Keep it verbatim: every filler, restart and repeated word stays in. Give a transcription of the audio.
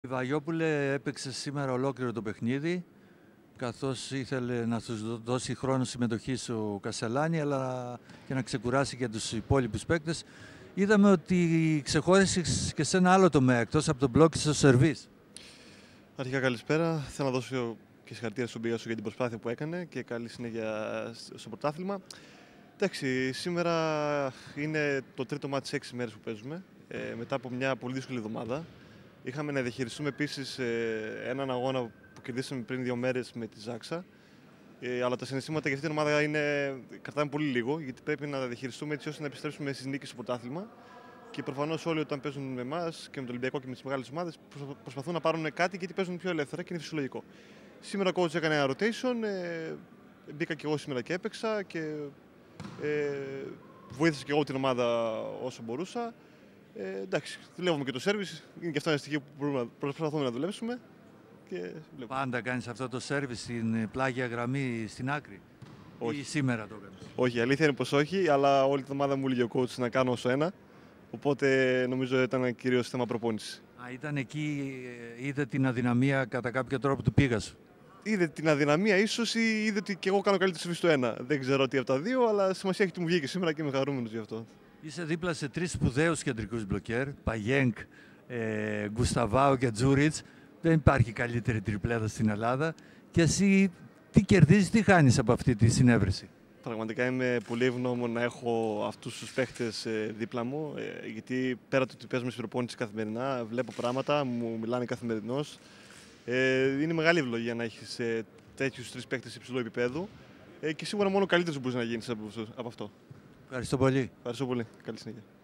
Η Βαγιόπουλε έπαιξε σήμερα ολόκληρο το παιχνίδι, καθώς ήθελε να τους δώσει χρόνο συμμετοχής ο Κασελάνη, αλλά και να ξεκουράσει και τους υπόλοιπους παίκτες. Είδαμε ότι ξεχώρισε και σε ένα άλλο τομέα, εκτός από τον μπλοκ στο σερβίς. Αρχικά καλησπέρα. Θέλω να δώσω και συγχαρητήρια στον Πίγασο για την προσπάθεια που έκανε και καλή συνέχεια στο πρωτάθλημα. Εντάξει, σήμερα είναι το τρίτο μάτι σε έξι μέρες που παίζουμε, ε, μετά από μια πολύ δύσκολη εβδομάδα. Είχαμε να διαχειριστούμε επίσης ε, έναν αγώνα που κερδίσαμε πριν δύο μέρες με τη Ζάξα. Ε, αλλά τα συναισθήματα για αυτή την ομάδα είναι, κρατάμε πολύ λίγο, γιατί πρέπει να τα διαχειριστούμε έτσι ώστε να επιστρέψουμε στις νίκες στο πρωτάθλημα. Και προφανώς όλοι όταν παίζουν με εμάς και με το Ολυμπιακό και με τις μεγάλες ομάδες προσπαθούν να πάρουν κάτι γιατί παίζουν πιο ελεύθερα και είναι φυσιολογικό. Σήμερα ο coach έκανε ένα rotation, ε, μπήκα και εγώ σήμερα και έπαιξα και ε, βοήθησα και εγώ την ομάδα όσο μπορούσα. Ε, εντάξει, δουλεύουμε και το service, είναι και αυτό ένα στοιχείο που μπορούμε να προσπαθούμε να δουλέψουμε. Και Πάντα κάνεις αυτό το service στην πλάγια γραμμή στην άκρη? Όχι. Ή σήμερα το έκανες? Όχι, η αλήθεια είναι πως όχι, αλλά όλη την ομάδα μου έλεγε ο coach να κάνω όσο ένα. Οπότε νομίζω ήταν κυρίως θέμα προπόνησης. Α, ήταν εκεί, είδε την αδυναμία κατά κάποιο τρόπο του Πίγασου. Είδε την αδυναμία ίσως ή είδε ότι και εγώ κάνω καλύτερο service στο ένα. Δεν ξέρω τι από τα δύο, αλλά σημασία έχει ότι μου βγήκε σήμερα και είμαι χαρούμενος γι' αυτό. Είσαι δίπλα σε τρεις σπουδαίους κεντρικούς μπλοκέρ, Παγιένκ, ε, Γκουσταβάου και Τζούριτς. Δεν υπάρχει καλύτερη τριπλέδα στην Ελλάδα. Και εσύ τι κερδίζεις, τι χάνεις από αυτή τη συνέβρεση? Πραγματικά είμαι πολύ ευγνώμων να έχω αυτούς τους παίχτες δίπλα μου, γιατί πέρα του ότι παίζουμε στην προπόνηση καθημερινά, βλέπω πράγματα, μου μιλάνε καθημερινώς. Ε, είναι μεγάλη ευλογία να έχεις τέτοιους τρεις παίχτες υψηλού επίπεδου και σίγουρα μόνο καλύτερος μπορείς να γίνεις από αυτό. Ευχαριστώ πολύ. Ευχαριστώ πολύ. Καλή συνέχεια.